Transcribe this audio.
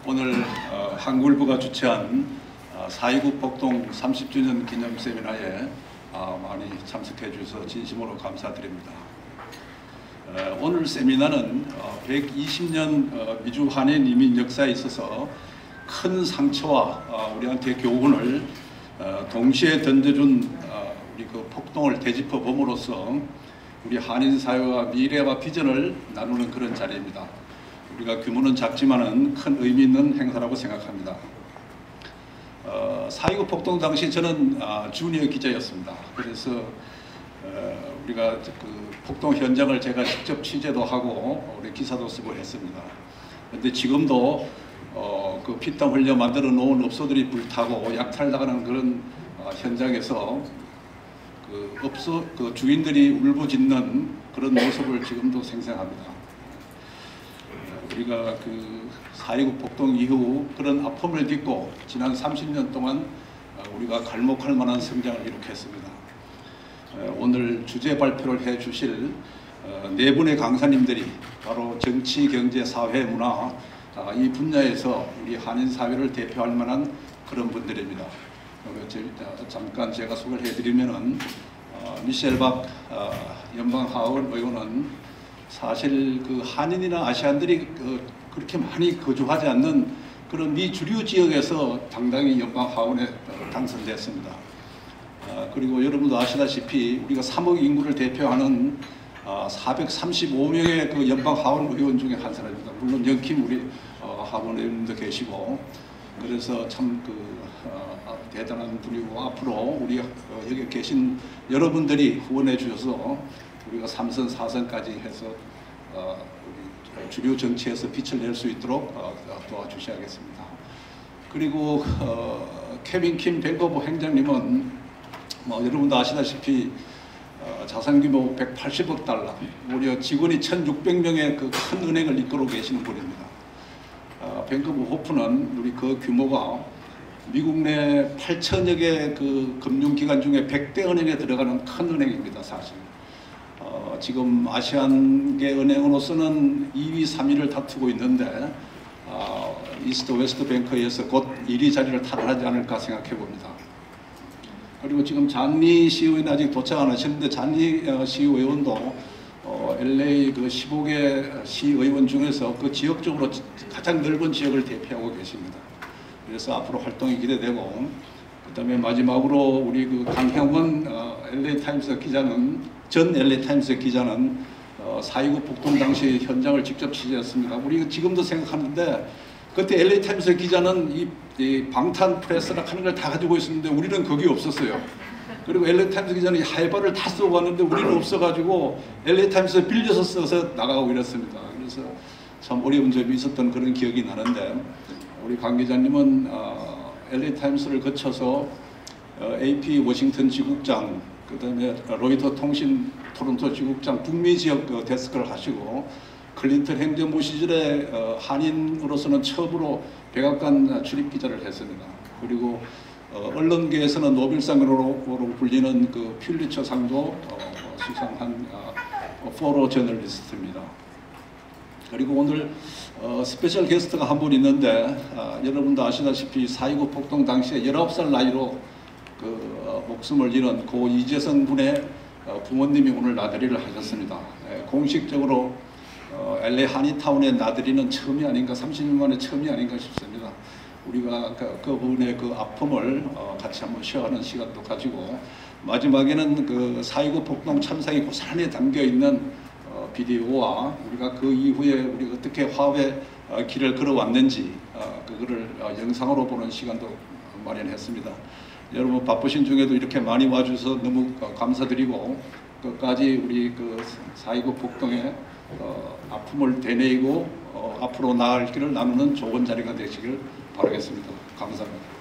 오늘 한국일보가 주최한 4.29 폭동 30주년 기념 세미나에 많이 참석해 주셔서 진심으로 감사드립니다. 오늘 세미나는 120년 미주 한인 이민 역사에 있어서 큰 상처와 우리한테 교훈을 동시에 던져준 우리 그 폭동을 되짚어 봄으로써 우리 한인 사회와 미래와 비전을 나누는 그런 자리입니다. 우리가 규모는 작지만은 큰 의미 있는 행사라고 생각합니다. 4.29 폭동 당시 저는 주니어 기자였습니다. 그래서 우리가 그 폭동 현장을 제가 직접 취재도 하고 우리 기사도 쓰고 했습니다. 그런데 지금도 그 피땀 흘려 만들어 놓은 업소들이 불타고 약탈당하는 그런 현장에서 그 주인들이 울부짖는 그런 모습을 지금도 생생합니다. 우리가 그 4.29 폭동 이후 그런 아픔을 딛고 지난 30년 동안 우리가 갈목할 만한 성장을 이룩했습니다. 오늘 주제 발표를 해 주실 네 분의 강사님들이 바로 정치, 경제, 사회, 문화 이 분야에서 우리 한인 사회를 대표할 만한 그런 분들입니다. 잠깐 제가 소개를 해드리면은 미셸 박 연방하원 의원은 사실 그 한인이나 아시안들이 그렇게 많이 거주하지 않는 그런 미주류 지역에서 당당히 연방하원에 당선됐습니다. 그리고 여러분도 아시다시피 우리가 3억 인구를 대표하는 435명의 그 연방하원 의원 중에 한 사람입니다. 물론 영킴 우리 하원 의원님도 계시고 그래서 참 대단한 분이고 앞으로 우리 여기 계신 여러분들이 후원해 주셔서 우리가 3선, 4선까지 해서 우리 주류 정치에서 빛을 낼 수 있도록 도와주셔야겠습니다. 그리고 케빈 킴 밴커버 행장님은 여러분도 아시다시피 자산 규모 180억 달러, 무려 직원이 1,600명의 그 큰 은행을 이끌고 계시는 분입니다. 밴커버 호프는 우리 그 규모가 미국 내 8천여 개 그 금융기관 중에 100대 은행에 들어가는 큰 은행입니다, 사실. 지금 아시안계 은행으로서는 2위, 3위를 다투고 있는데 이스트 웨스트 뱅크에서 곧 1위 자리를 탈환하지 않을까 생각해 봅니다. 그리고 지금 잔니 CEO는 아직 도착 안 하셨는데 잔니 CEO 의원도 LA 그 15개 시의원 중에서 그 지역적으로 가장 넓은 지역을 대표하고 계십니다. 그래서 앞으로 활동이 기대되고 그다음에 마지막으로 우리 그 강형원 LA 타임스 기자는 전 LA 타임스 기자는 4.29 폭동 당시 현장을 직접 취재했습니다. 우리 지금도 생각하는데 그때 LA 타임스 기자는 이 방탄 프레스라 하는 걸 다 가지고 있었는데 우리는 거기 없었어요. 그리고 LA 타임스 기자는 하이바를 다 쓰고 갔는데 우리는 없어가지고 LA 타임스 빌려서 써서 나가고 이랬습니다. 그래서 참 어려운 점이 있었던 그런 기억이 나는데 우리 강 기자님은 LA 타임스를 거쳐서 AP 워싱턴 지국장, 그 다음에 로이터 통신 토론토 지국장 북미 지역 데스크를 하시고 클린턴 행정부 시절에 한인으로서는 처음으로 백악관 출입 기자를 했습니다. 그리고 언론계에서는 노벨상으로 불리는 그 퓰리처 상도 수상한 포로 저널리스트입니다. 그리고 오늘 스페셜 게스트가 한 분 있는데 여러분도 아시다시피 4.29 폭동 당시에 19살 나이로 목숨을 잃은 고 이재성 군의 부모님이 오늘 나들이를 하셨습니다. 공식적으로 LA 한인타운에 나들이는 처음이 아닌가, 30년 만에 처음이 아닌가 싶습니다. 우리가 그분의 그 아픔을 같이 한번 쉬어가는 시간도 가지고 마지막에는 그 4.29 폭동 참사의 고스란히 담겨 있는 비디오와 우리가 그 이후에 우리가 어떻게 화합의 길을 걸어왔는지 그거를 영상으로 보는 시간도 마련했습니다. 여러분 바쁘신 중에도 이렇게 많이 와주셔서 너무 감사드리고 끝까지 우리 그 4.29 폭동의 아픔을 되뇌이고 앞으로 나아갈 길을 나누는 좋은 자리가 되시길 바라겠습니다. 감사합니다.